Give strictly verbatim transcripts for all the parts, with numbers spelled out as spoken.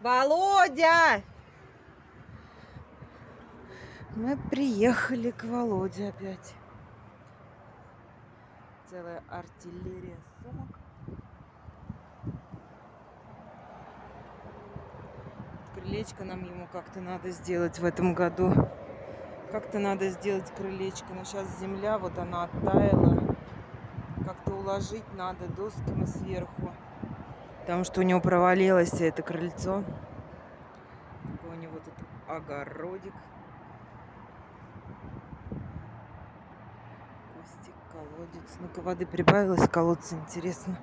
Володя! Мы приехали к Володе опять. Целая артиллерия сумок. Крылечко нам ему как-то надо сделать в этом году. Как-то надо сделать крылечко. Но сейчас земля, вот она оттаяла. Как-то уложить надо досками сверху. Потому что у него провалилось это крыльцо. Такой у него тут огородик. Кустик, колодец. Ну-ка, воды прибавилось в колодце, интересно.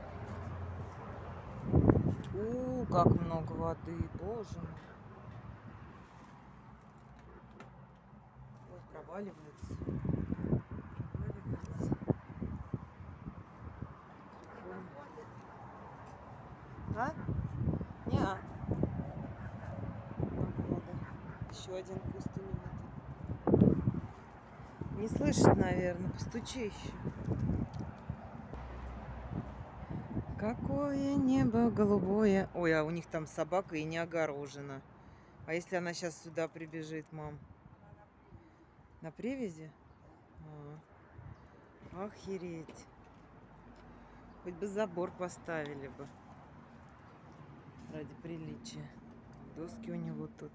У, как много воды, боже мой. Ой, проваливается. Проваливается. А? Не-а. Еще один куст у него. Не слышит, наверное. Постучи еще. Какое небо голубое. Ой, а у них там собака и не огорожена. А если она сейчас сюда прибежит, мам? На привязи? А, охереть. Хоть бы забор поставили бы. Ради приличия. Доски у него тут.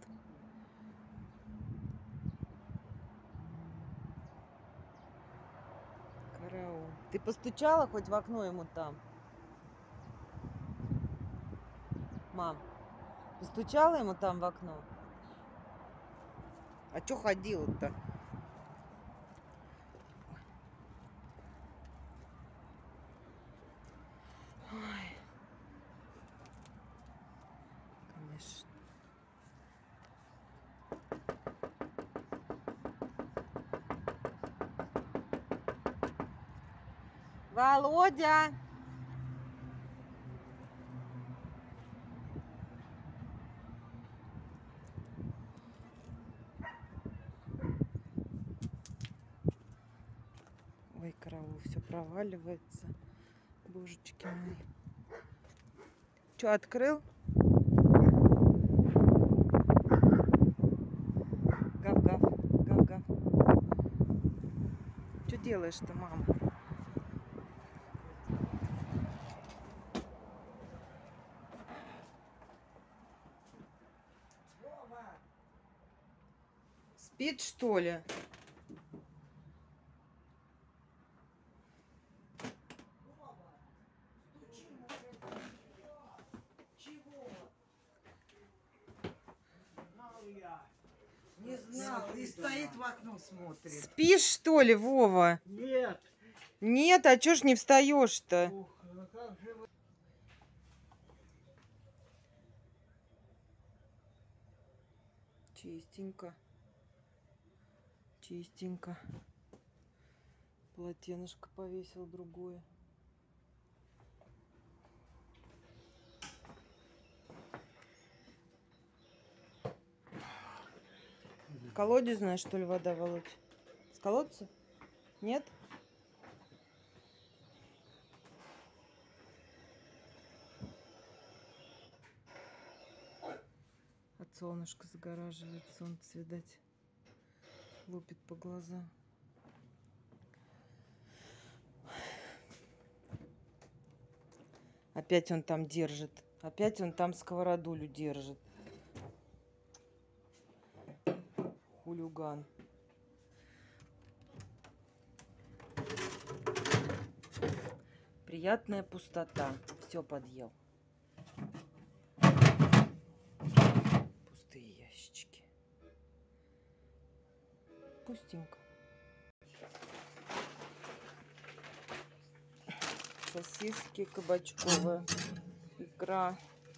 Караул. Ты постучала хоть в окно ему там? Мам, постучала ему там в окно? А чё ходила-то? Ой. Конечно. Володя! Ой, караул, все проваливается. Божечки мои. Че, открыл? Гав-гав, гав-гав. Что делаешь-то, мама? Спит, что ли? Не знал, и стоит в окно смотрит. Спишь, что ли, Вова? Нет. Нет, а чё ж не встаешь-то? Ух, ну как же вы... Чистенько. Чистенько. Полотенышко повесил другое. Колодезная, что ли, вода, Володь? С колодца? Нет? От солнышка загораживает солнце, видать. Лупит по глазам. Опять он там держит. Опять он там сковородулю держит. Хулиган. Приятная пустота. Все подъел. Пустые ящички. Пустенько. Сосиски кабачковые. Икра.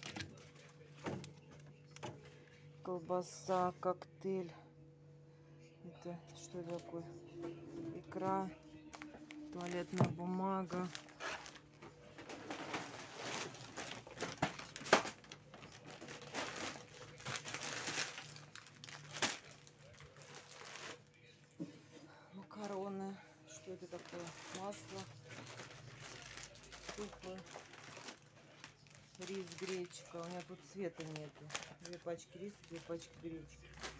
Колбаса, коктейль. Это что такое? Икра. Туалетная бумага. Макароны. Что это такое? Масло. Супы. Рис, гречка. У меня тут цвета нету. Две пачки риса, две пачки гречки.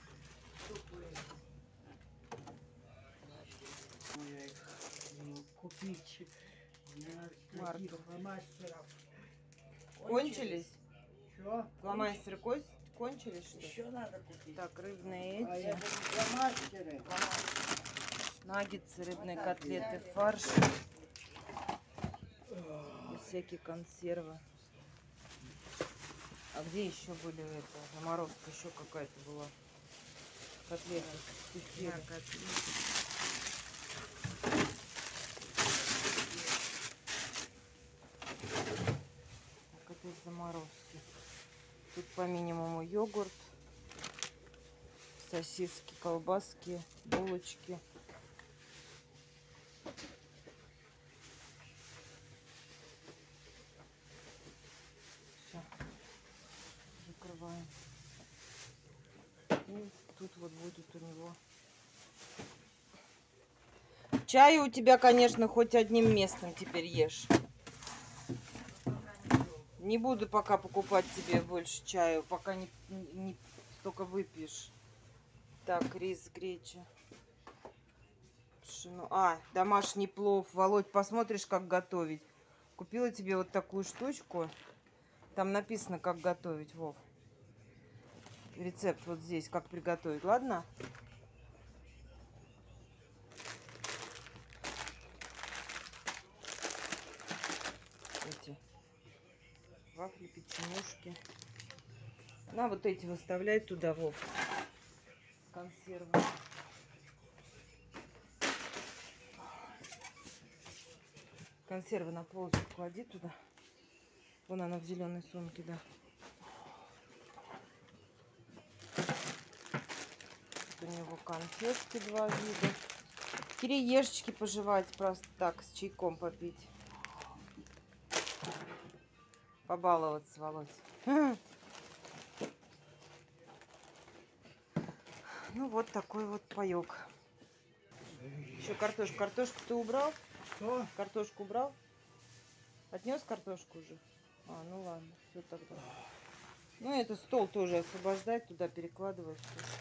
Купить Маркер. фломастеров. Кончились? Что? Фломастеры кость кончились, что ли? Еще надо купить. Так, рыбные А эти. это не фломастеры. Наггетсы, рыбные котлеты, фарш. И всякие консервы. А где еще были это? Заморозка еще какая-то была. Котлеты. Да, котлеты. Так, это из заморозки. Тут по минимуму йогурт, сосиски, колбаски, булочки. Все. Закрываем. И тут вот будет у него. Чай у тебя, конечно, хоть одним местом теперь ешь. Не буду пока покупать тебе больше чаю, пока не, не столько выпьешь. Так, рис, греча. Пшено. А, домашний плов. Володь, посмотришь, как готовить. Купила тебе вот такую штучку. Там написано, как готовить, Вов. Рецепт вот здесь, как приготовить, ладно? Эти вафли, печенюшки. На, вот эти выставляй туда, Вов. Консервы. Консервы на полочку клади туда. Вон она в зеленой сумке, да. Тут у него конфетки два вида. Кириешечки пожевать просто так, с чайком попить. Побаловаться, Володь. Ну вот такой вот паёк. Еще картошку. Картошку ты убрал? Что? Картошку убрал? Отнес картошку уже? А, ну ладно, все тогда. Ну это стол тоже освобождать, туда перекладывать.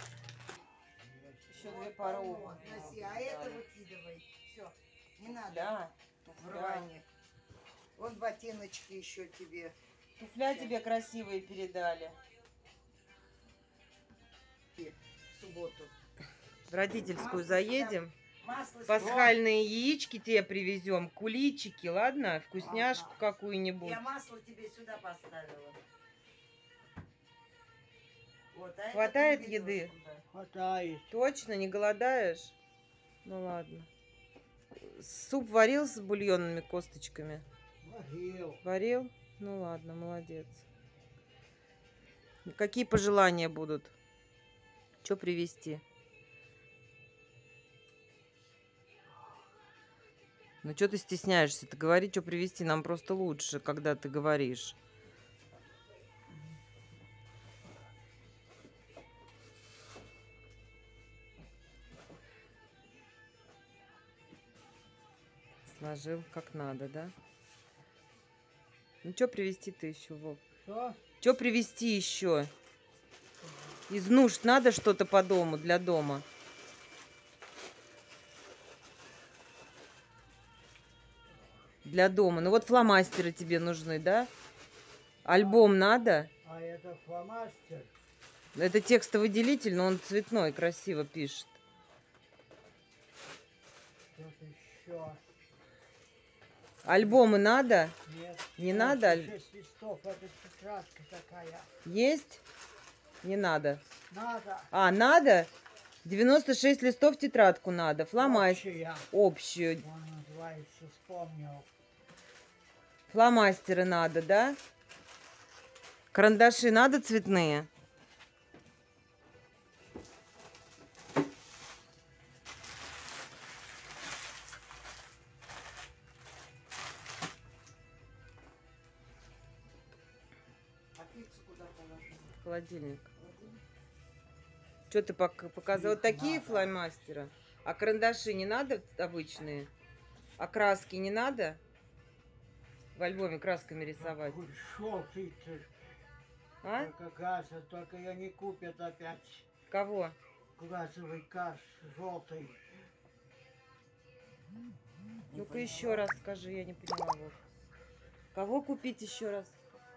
Еще две пары окон. Носи, а это выкидывай. Все, не надо. Да. В рване. Вот ботиночки еще тебе. Туфля тебе красивые передали. В субботу. В родительскую Масло заедем. Масло Пасхальные яички тебе привезем. Куличики, ладно? Вкусняшку Ага. какую-нибудь. Я масло тебе сюда поставила. Вот, а Хватает это ты еды? ведешь туда. Хватает. Точно, не голодаешь? Ну ладно. Суп варил с бульонными косточками? Варил. Варил? Ну ладно, молодец. Какие пожелания будут? Что привезти? Ну что ты стесняешься? Ты говори, что привезти. Нам просто лучше, когда ты говоришь. Сложил как надо, да? Ну что привезти ты еще, Вов? Что? Что привезти еще? Из нужд надо что-то по дому, для дома? Для дома. Ну вот фломастеры тебе нужны, да? Альбом надо? А это фломастер. Это текстовый делитель, но он цветной, красиво пишет. Что-то еще. Альбомы надо? Нет. Не надо? шесть листов, это тетрадка такая. Есть? Не надо. Надо. А, надо? девяносто шесть листов тетрадку надо. Фломастер. Общая. Общую. Он называется, вспомнил. Фломастеры надо, да? Карандаши надо цветные? А пиццу куда положить? Холодильник. Что ты пок- показал? Вот такие Надо. фломастеры? А карандаши не надо обычные? А краски не надо? в альбоме красками рисовать? Желтый, А? только газа, только я не купят опять. Кого? Газовый газ желтый. Ну-ка еще раз скажи, я не поняла, Вов. Кого купить еще раз?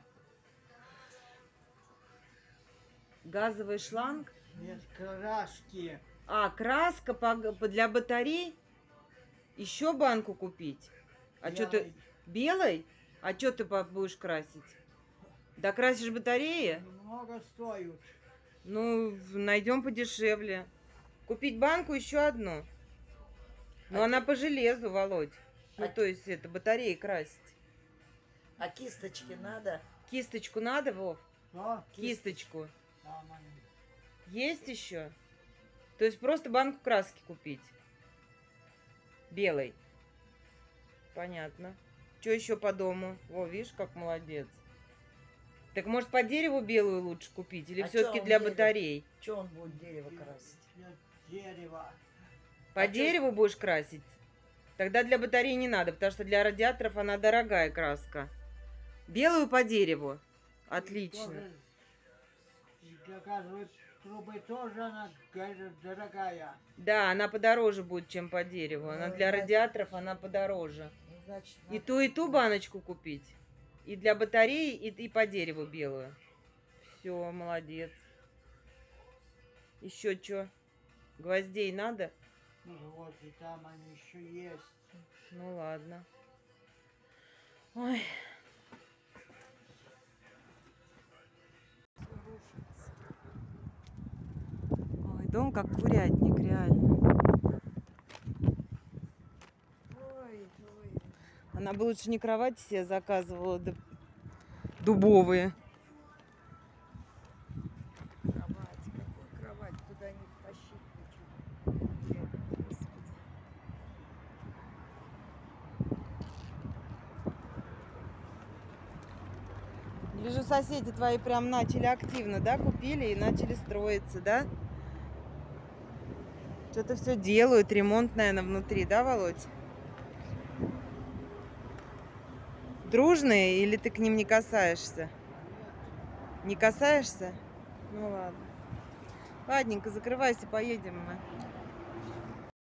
Газовый шланг? Нет, краски. А, краска по- по- для батарей? Еще банку купить? А что ты... Белой? А что ты по- будешь красить? Да красишь батареи? Много стоят. Ну, найдем подешевле. Купить банку еще одну. Ну, А она ки- по железу, Володь. Ну, А то есть это батареи красить. А кисточки надо? Кисточку надо, Вов? Что? Кисточку. Там они. Есть еще? То есть просто банку краски купить. Белой. Понятно. Что еще по дому? О, видишь, как молодец. Так может по дереву белую лучше купить? Или А все-таки чё он для дерево? батарей? Че он будет дерево красить? Нет, дерево. По А чё- дереву будешь красить? Тогда для батареи не надо, потому что для радиаторов она дорогая краска. Белую по дереву. Отлично. Тоже для газовой трубы тоже она говорит, дорогая. Да, она подороже будет, чем по дереву. Она Ну, для значит- радиаторов она подороже. Ну, значит, И надо ту, и ту купить. баночку купить. И для батареи, и, и по дереву белую. Все, молодец. Еще что? Гвоздей надо? Ну вот и там они еще есть. Ну ладно. Ой. Ой, дом как курятник, реально. Ой, ой. Она бы лучше не кровати себе заказывала, да дубовые. Кровать, какую кровать? Туда не тащить ничего. Господи. Вижу, соседи твои прям начали активно, да, купили и начали строиться, да? Что-то все делают, ремонт, наверное, внутри, да, Володь? Дружные или ты к ним не касаешься? Не касаешься? Ну ладно. Ладненько, закрывайся, поедем мы.